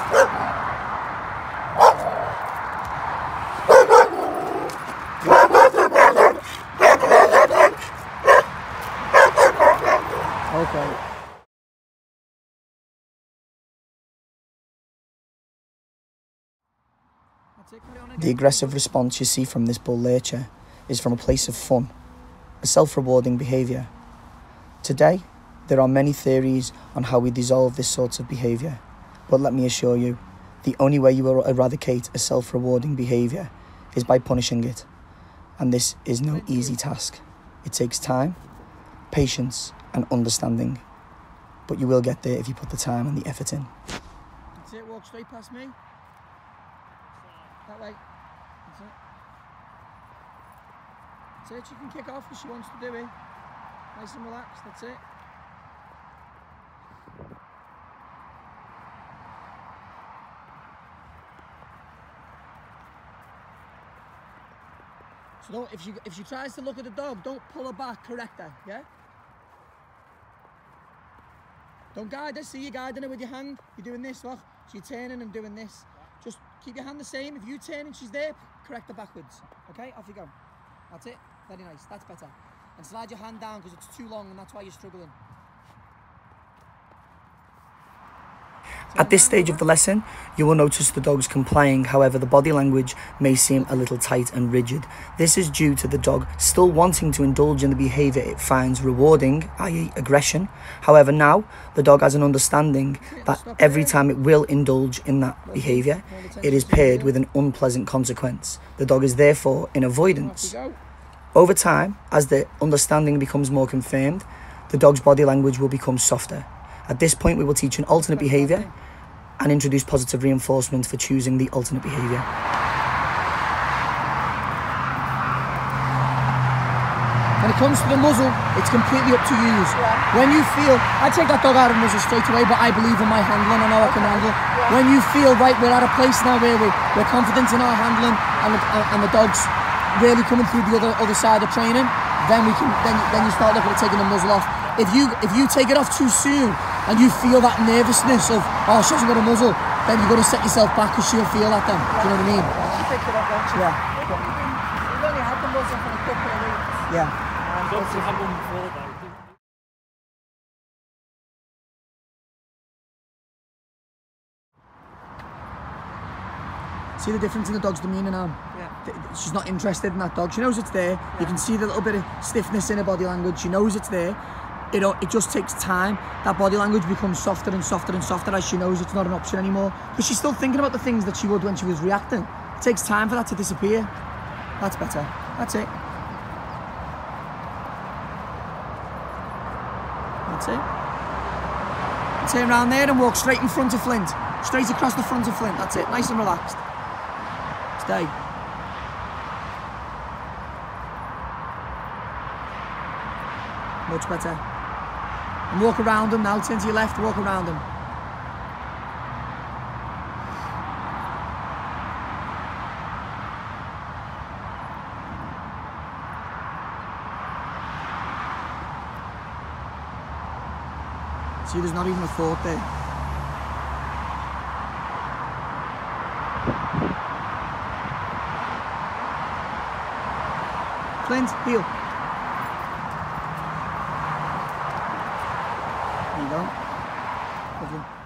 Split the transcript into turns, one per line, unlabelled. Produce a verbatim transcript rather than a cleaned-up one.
Okay. The aggressive response you see from this bull lurcher is from a place of fun, a self-rewarding behaviour. Today, there are many theories on how we dissolve this sort of behaviour, but let me assure you, the only way you will eradicate a self-rewarding behaviour is by punishing it. And this is no easy task. It takes time, patience and understanding. But you will get there if you put the time and the effort in. That's it, walk straight past me. That way. That's it. That's it, she can kick off if she wants to do it. Nice and relaxed, that's it. So don't, if she, if she tries to look at the dog, don't pull her back, correct her, yeah? Don't guide her, see you're guiding her with your hand. You're doing this, look. So you're turning and doing this. Just keep your hand the same. If you turn and she's there, correct her backwards. Okay, off you go. That's it. Very nice, that's better. And slide your hand down because it's too long and that's why you're struggling. At this stage of the lesson, you will notice the dog's complying, however the body language may seem a little tight and rigid. This is due to the dog still wanting to indulge in the behaviour it finds rewarding, that is aggression. However now, the dog has an understanding that every time it will indulge in that behaviour, it is paired with an unpleasant consequence. The dog is therefore in avoidance. Over time, as the understanding becomes more confirmed, the dog's body language will become softer. At this point, we will teach an alternate behaviour and introduce positive reinforcement for choosing the alternate behaviour. When it comes to the muzzle, it's completely up to you. Yeah. When you feel, I take that dog out of muzzle straight away, but I believe in my handling, I know I can handle. Yeah. When you feel, right, we're at a place now where we're, we're confident in our handling and the, and the dog's really coming through the other, other side of training, then we can, then, then you start looking at taking the muzzle off. If you, if you take it off too soon, and you feel that nervousness of, oh, she hasn't got a muzzle, then you've got to set yourself back because she'll feel that then. Do you know what I mean? She picks it up, won't she? Yeah. You've only had the muzzle for a couple of weeks. Yeah. Um, don't you have one before though? See the difference in the dog's demeanour now? Yeah. She's not interested in that dog. She knows it's there. Yeah. You can see the little bit of stiffness in her body language. She knows it's there. It, it just takes time. That body language becomes softer and softer and softer as she knows it's not an option anymore. Because she's still thinking about the things that she would when she was reacting. It takes time for that to disappear. That's better. That's it. That's it. Turn around there and walk straight in front of Flint. Straight across the front of Flint. That's it. Nice and relaxed. Stay. Much better. And walk around him now, turn to your left, walk around him. See, there's not even a thought there. Flint, heel. There you go. Lovely.